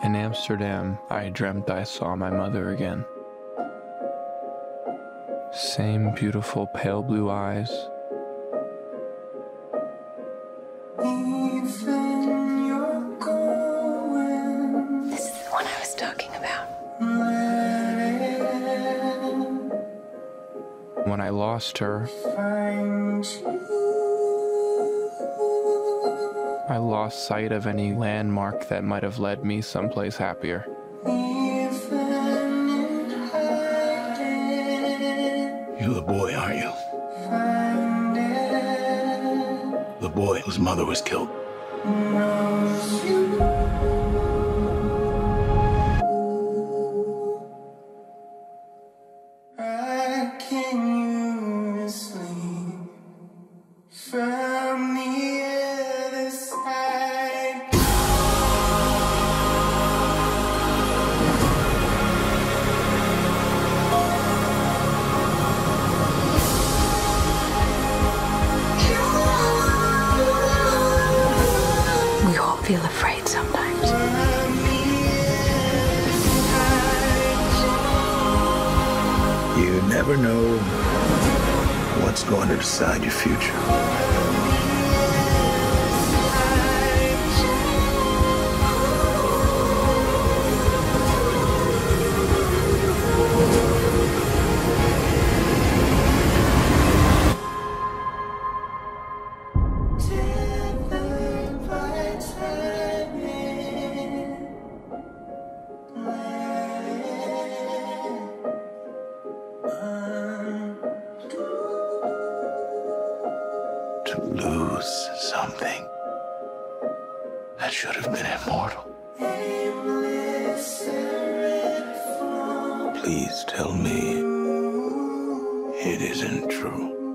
In Amsterdam, I dreamt I saw my mother again. Same beautiful pale blue eyes. This is the one I was talking about. When I lost her, I lost sight of any landmark that might have led me someplace happier. You're the boy, aren't you? The boy whose mother was killed. From the other side. We all feel afraid sometimes. You never know what's going to decide your future. To lose something that should have been immortal. Please tell me it isn't true.